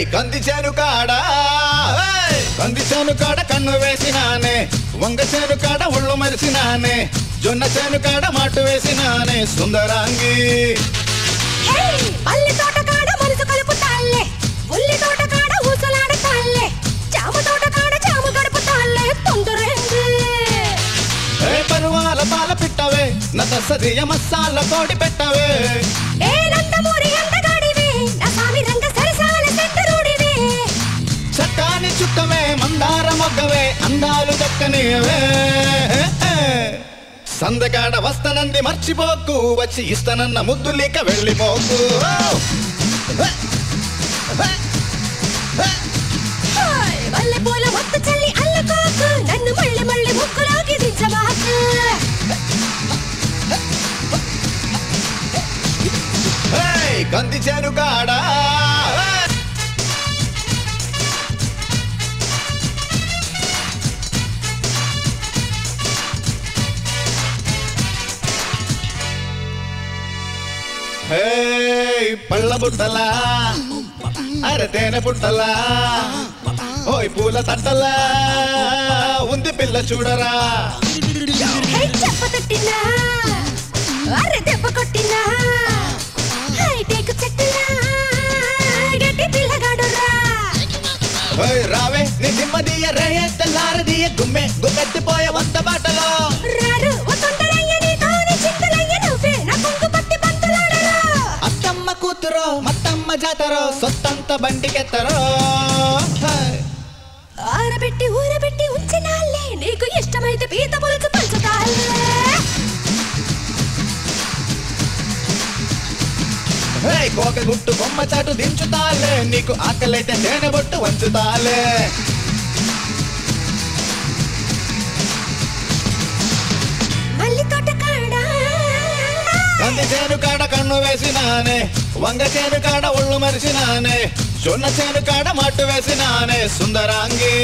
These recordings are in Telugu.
కంది చేను కాడ కంది చేను కాడ కన్ను వేసినానే వంగ చేను కాడ ఒళ్ళు మరిసినానే జొన్న చేను కాడ మాటు వేసినానే సుందరాంగి పల్లి తోట కాడ మనసు కలుపుతాళ్లే ఉల్లి తోట కాడ ఊసలాడతాళ్లే జామ తోట కాడ జామ గడుపుతాళ్లే తొందరంగి పరువాల పాల పిట్టవే నా సదియ మసాల కోడి పెట్టవే ఏ నందమూరి అందగాడివే నా సామి రంగ సరసాల సెంటరుడివే చట్టాని చుక్కవే మందార మొగ్గవే అందాలు దక్కనివే సందగాడ వస్తనంది మర్చిపోకు వచ్చి ఇస్తనన్న ముద్దులిక వెళ్ళిపోకు వల్లె పూల మొత్త చల్లి అల్లుకోకు నన్ను మళ్ళీ మళ్ళీ ముక్కులోకి దించమాకు కంది చేను కాడ పళ్ళ బుట్టలా అరే తేనె పుట్టలా ఓయ్ పూల తట్టలా ఉంది పిల్ల చూడరా చెప్ప తట్టినా అరే దెబ్బ కొట్టినా హైటెక్ చెట్టులా గట్టి పిల్లగాడురా రావే నీ దిమ్మదియ రేయ తెల్లారదియ గుమ్మె గుమ్మెత్తిపోయే వంద బాటలో రారు తొందరయ్య నీతోనే చింతలయ్య నువ్వే నా కొంగు పట్టి పంతులాడరా అత్తమ్మ కూతురో మత్తమ్మ జాతరో సొత్తంత బండికెత్తరో ఆరబెట్టి ఊరబెట్టి ఉంచినాలే నీకు ఇష్టమైతే పీత పులుసు పంచుతాలే కోక గుట్టు బొమ్మ చాటు దించుతాలే నీకు ఆకలైతే తేనె బొట్టు వంచుతాలే మల్లి తోట కాడ కంది చేను కాడ కన్ను వేసినానే వంగ చేను కాడ ఒళ్ళు మరిసినానే జొన్న చేను కాడ మట్టు వేసినానే సుందరాంగి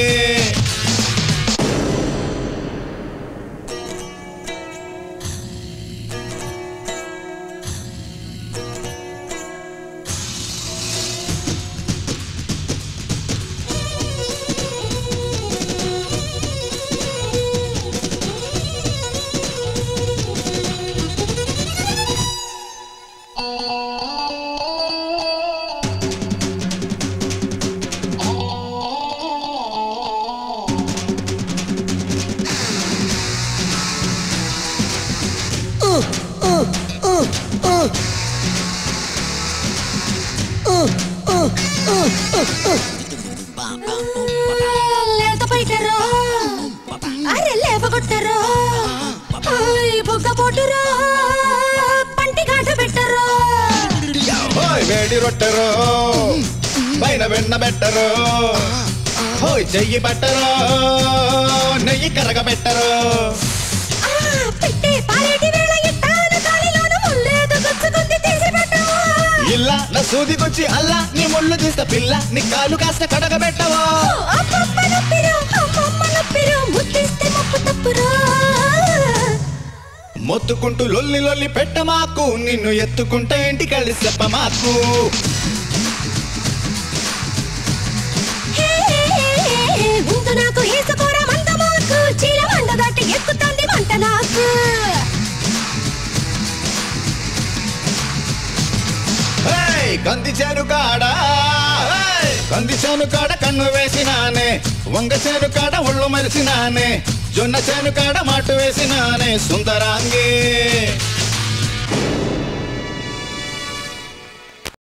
లేత పైటరో అరే లేపగొట్టరో బుగ్గ పోటురో పంటి గాట పెట్టరో వేడి రొట్టెరో పైన వెన్న బెట్టరో హోయ్ చెయ్యి పట్టరో నెయ్యి కరగబెట్టరో పెట్టే పారేటి వేళ ఇట్టాను గాలిలోన ముల్లేదో గుచ్చుకుంది తీసి పెట్టు ఇల్లా నా సూదికొచ్చి అల్లా నీ ముళ్ళు తీస్త పిల్ల నీ కాలు కాస్త కడగబెట్టవో అమ్మమ్మ నొప్పిరో ముద్దిస్తే ముప్పు తప్పురో మొత్తుకుంటూ లొల్లి లొల్లి పెట్టమాకు నిన్ను ఎత్తుకుంటే ఇంటికెళ్ళి చెప్పమాకు ముందు నాకు ఏసుకోర మందమాకు చీల మండ దాటి ఎక్కుతుంది వంట నాకు కంది చేను కాడ కంది చేను కాడ కన్ను వేసినానే వంగ చేను కాడ ఒళ్ళు మరిసినానే జొన్న చేను కాడ మాటు వేసినానే సుందరాంగి